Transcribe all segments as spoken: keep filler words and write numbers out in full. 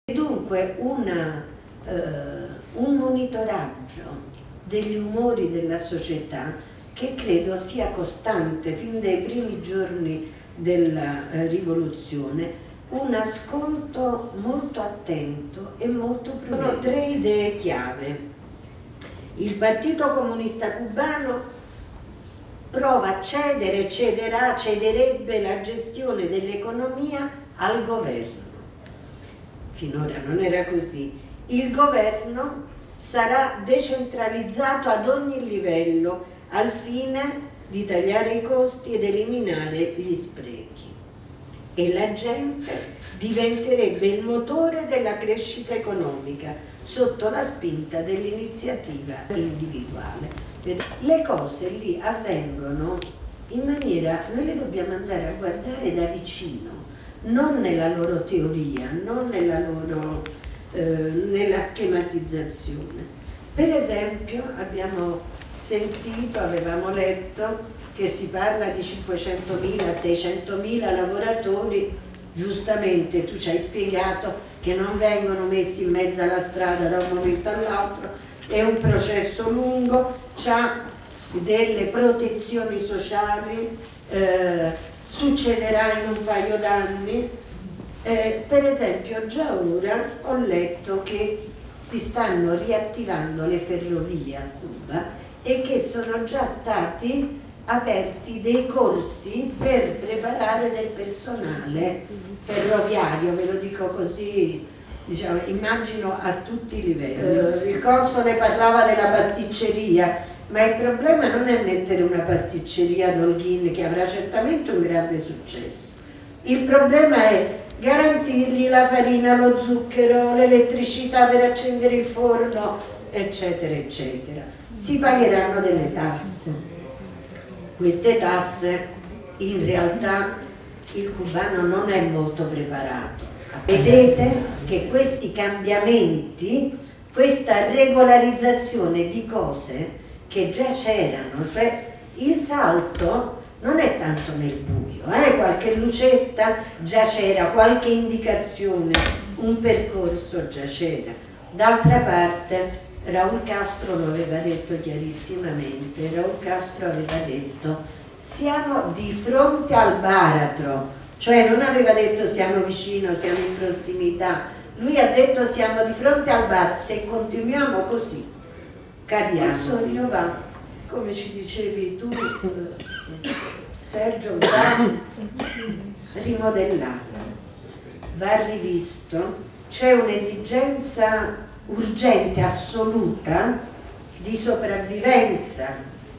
Dunque una, eh, un monitoraggio degli umori della società che credo sia costante fin dai primi giorni della eh, rivoluzione, un ascolto molto attento e molto prudente. Sono tre idee chiave. Il Partito Comunista Cubano prova a cedere, cederà, cederebbe la gestione dell'economia al governo. Finora non era così. Il governo sarà decentralizzato ad ogni livello al fine di tagliare i costi ed eliminare gli sprechi. E la gente diventerebbe il motore della crescita economica sotto la spinta dell'iniziativa individuale. Le cose lì avvengono in maniera, noi le dobbiamo andare a guardare da vicino, non nella loro teoria, non nella loro eh, nella schematizzazione. Per esempio abbiamo sentito, avevamo letto che si parla di cinquecentomila, seicentomila lavoratori, giustamente tu ci hai spiegato che non vengono messi in mezzo alla strada da un momento all'altro, è un processo lungo, c'ha delle protezioni sociali, eh, succederà in un paio d'anni. Eh, per esempio già ora ho letto che si stanno riattivando le ferrovie a Cuba e che sono già stati aperti dei corsi per preparare del personale ferroviario, ve lo dico così, diciamo, immagino a tutti i livelli. Eh, il console parlava della pasticceria, ma il problema non è mettere una pasticceria ad Holguín, che avrà certamente un grande successo. Il problema è garantirgli la farina, lo zucchero, l'elettricità per accendere il forno, eccetera, eccetera. Si pagheranno delle tasse. Queste tasse, in realtà, il cubano non è molto preparato. Vedete che questi cambiamenti, questa regolarizzazione di cose che già c'erano, cioè il salto non è tanto nel buio, eh? Qualche lucetta già c'era, qualche indicazione, un percorso già c'era. D'altra parte Raúl Castro lo aveva detto chiarissimamente, Raúl Castro aveva detto siamo di fronte al baratro, cioè non aveva detto siamo vicino, siamo in prossimità, lui ha detto siamo di fronte al baratro, se continuiamo così cadiamo. Il io va, come ci dicevi tu Sergio, va rimodellato, va rivisto, c'è un'esigenza urgente, assoluta, di sopravvivenza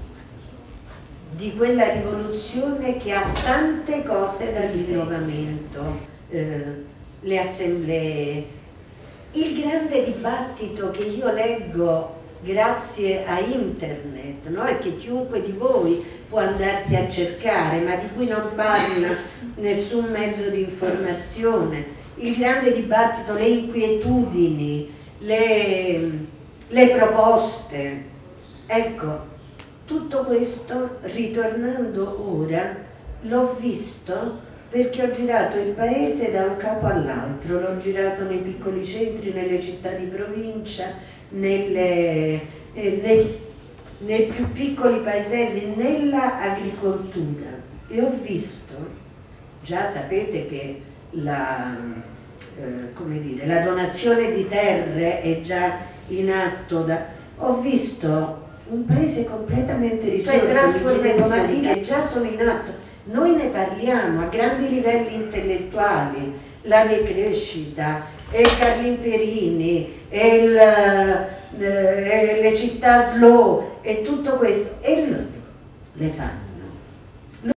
di quella rivoluzione che ha tante cose da rinnovamento, eh, le assemblee, il grande dibattito che io leggo grazie a internet, no? E che chiunque di voi può andarsi a cercare, ma di cui non parla nessun mezzo di informazione, il grande dibattito, le inquietudini, le, le proposte, ecco, tutto questo, ritornando ora, l'ho visto perché ho girato il paese da un capo all'altro, l'ho girato nei piccoli centri, nelle città di provincia, nelle, eh, nei, nei più piccoli paeselli, nella agricoltura, e ho visto, già sapete che la, eh, come dire, la donazione di terre è già in atto, da, ho visto un paese completamente risolto, trasformazioni che già sono in atto. Noi ne parliamo a grandi livelli intellettuali, la decrescita, e Carlin Perini, e, il, e le città slow, e tutto questo, e loro le fanno.